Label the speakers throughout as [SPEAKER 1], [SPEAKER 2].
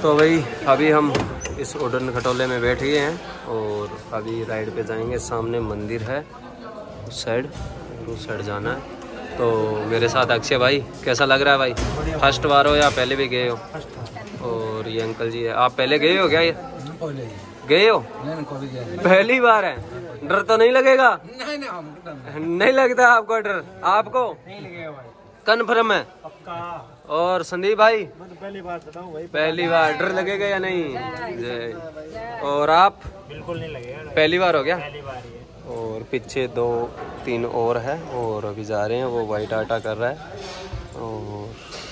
[SPEAKER 1] तो भाई अभी हम इस उड़न खटोले में बैठ गए हैं और अभी राइड पे जाएंगे। सामने मंदिर है उस साइड जाना है। तो मेरे साथ अक्षय भाई, कैसा लग रहा है भाई? फर्स्ट बार हो या पहले भी गए हो? और ये अंकल जी है। आप पहले गए हो क्या? ये गए हो? पहली बार है। डर तो नहीं लगेगा? नहीं लगता आपको डर? आपको कन्फर्म है? और संदीप भाई पहली बार डर लगेगा या नहीं? और आप?
[SPEAKER 2] बिल्कुल नहीं लगेगा।
[SPEAKER 1] पहली बार हो गया?
[SPEAKER 2] पहली बार ही है।
[SPEAKER 1] और पीछे 2-3 और है और अभी जा रहे हैं, वो वाइट आटा कर रहा है। और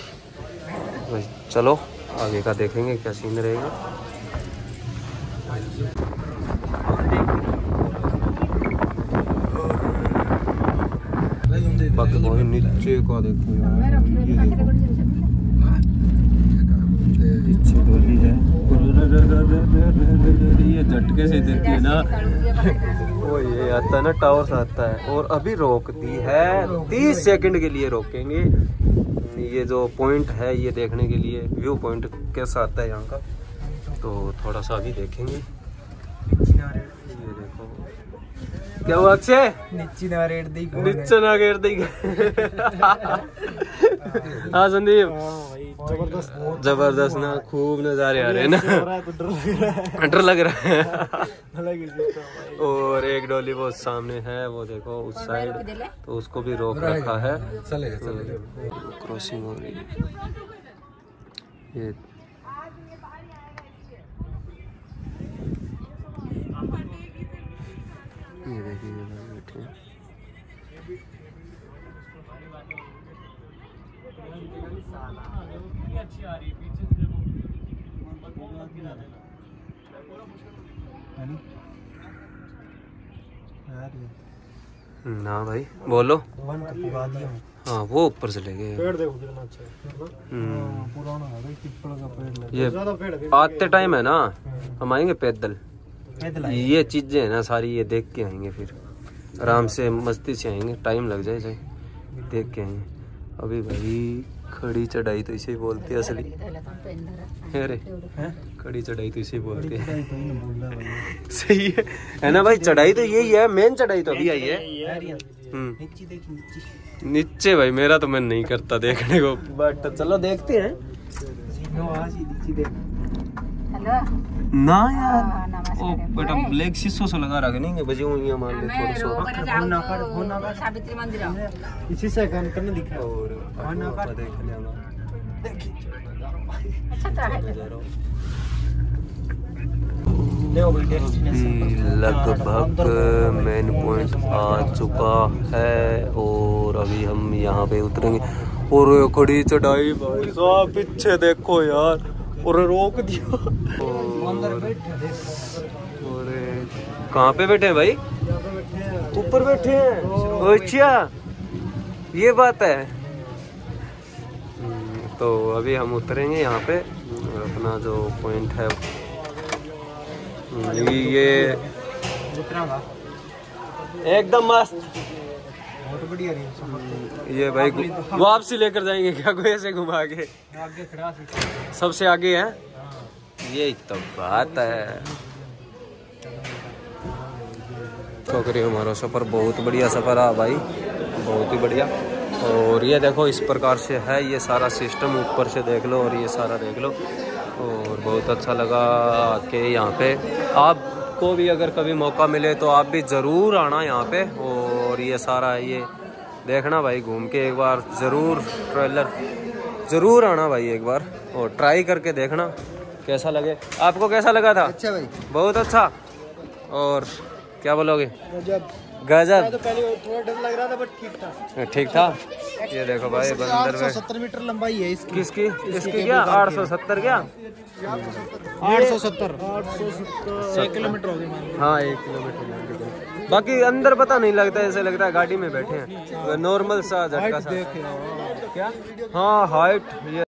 [SPEAKER 1] चलो आगे का देखेंगे क्या सीन रहेगा। बाकी बहुत नीचे का देखो यार, ये देखो नीचे डोली है। ये झटके से देती है ना वो ये आता है ना, टावर से आता है। और अभी रोक दी है, 30 सेकंड के लिए रोकेंगे। ये जो पॉइंट है ये देखने के लिए, व्यू पॉइंट कैसा आता है यहाँ का, तो थोड़ा सा अभी देखेंगे। ये देखो क्या हुआ अक्षय? नीचे ना गेट दी। हाँ संदीप, जबरदस्त ना, खूब नजारे आ रहे हैं ना। डर लग रहा है। और एक डोली वो सामने है, वो देखो उस साइड, तो उसको भी रोक रखा है। क्रॉसिंग हो रही है। ये देखिए बैठे हैं। ना भाई बोलो। हाँ वो ऊपर चले गए। ये आते टाइम है ना, हम आएंगे पैदल। ये चीजें है ना सारी, ये देख के आएंगे, फिर आराम से मस्ती से आएंगे। टाइम लग जाए देख के आएंगे। अभी भाई खड़ी चढ़ाई तो इसे ही बोलते हैं असली। अरे खड़ी चढ़ाई तो इसे ही बोलते हैं। सही है ना भाई? चढ़ाई तो यही है, मेन चढ़ाई तो अभी आई है। नीचे भाई मेरा तो मन नहीं करता देखने को, बट चलो देखते हैं ना यार। ओ बेटा ब्लैक शीशों से लगा रखे नहीं बजे हुई है, मान ले थोड़ा सा सावित्री मंदिर इसी से काम करने दिखा। और देख ले लगभग मेन पॉइंट आ चुका है और अभी हम यहाँ पे उतरेंगे। और खड़ी चढ़ाई भाई साहब, पीछे देखो यार, और रोक दिया। और कहाँ पे बैठे हैं भाई? ऊपर बैठे हैं। अच्छा ये बात है। तो अभी हम उतरेंगे यहाँ पे, अपना जो पॉइंट है ये एकदम मस्त, बहुत बढ़िया। ये भाई वापसी लेकर जाएंगे क्या कोई ऐसे घुमा के? सबसे आगे है ये तो बात है। तो करिए हमारा सफर बहुत बढ़िया सफर है भाई, बहुत ही बढ़िया। और ये देखो इस प्रकार से है ये सारा सिस्टम, ऊपर से देख लो और ये सारा देख लो। और बहुत अच्छा लगा कि यहाँ पे आपको भी अगर कभी मौका मिले तो आप भी ज़रूर आना यहाँ पे। और ये सारा ये देखना भाई, घूम के एक बार ज़रूर ट्रेलर ज़रूर आना भाई एक बार, और ट्राई करके देखना कैसा लगे। आपको कैसा लगा था? अच्छा भाई, बहुत अच्छा। और क्या बोलोगे? गजब। तो पहले थोड़ा डर लग रहा था बट ठीक था। ये देखो भाई बंदर में 870 मीटर लंबाई है इसकी। किसकी? इसकी क्या 870? क्या 870 1 किलोमीटर हो गई। हाँ 1 किलोमीटर। बाकी अंदर पता नहीं लगता, ऐसे लगता है गाड़ी में बैठे हैं, नॉर्मल सा झटका सा। क्या? हाँ हाइट।